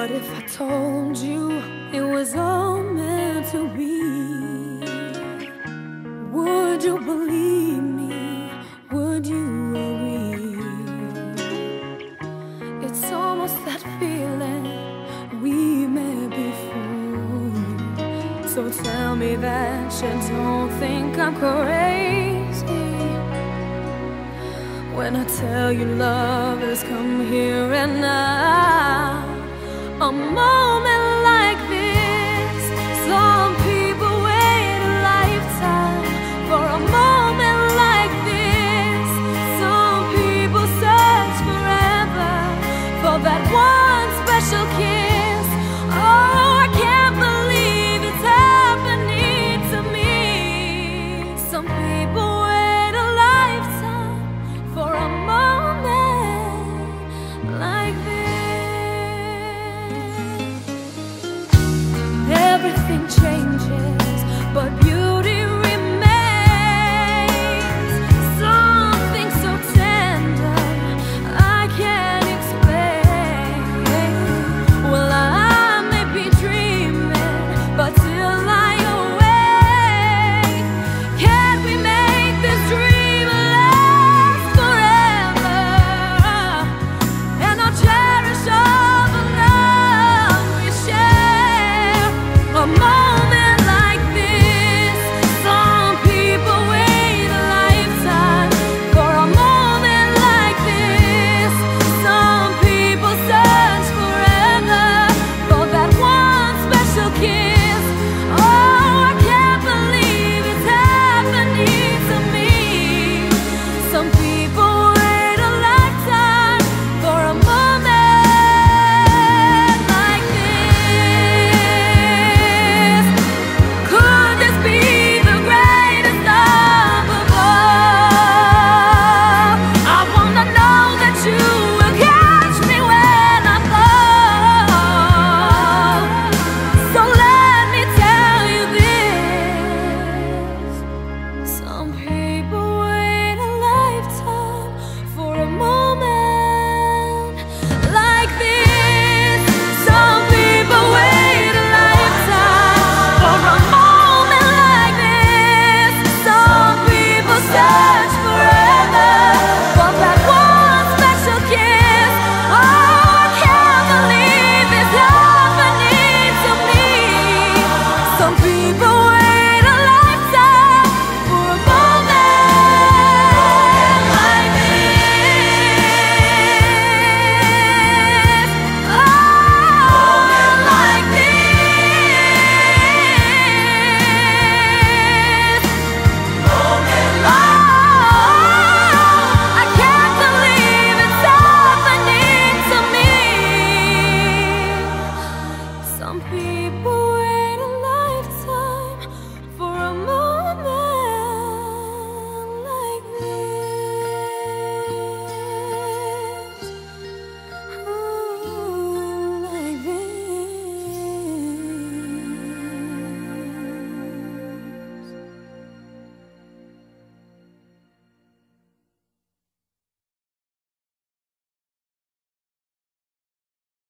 What if I told you it was all meant to be? Would you believe me? Would you agree? It's almost that feeling we met before. So tell me that you don't think I'm crazy when I tell you love has come here and now. A moment